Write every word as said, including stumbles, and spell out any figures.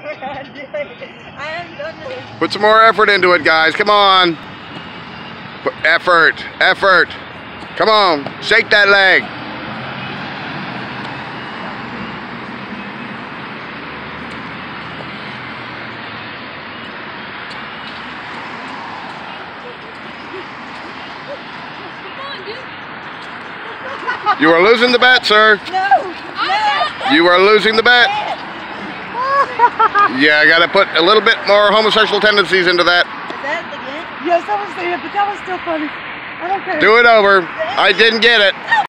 I am done with it. Put some more effort into it, guys. Come on. Put effort, effort. Come on, shake that leg. You are losing the bet, sir. No, no. You are losing the bet. Yeah, I gotta put a little bit more homosexual tendencies into that. Is that again? Yes, I was saying it, but that was still funny. I don't care. Do it over. I didn't get it.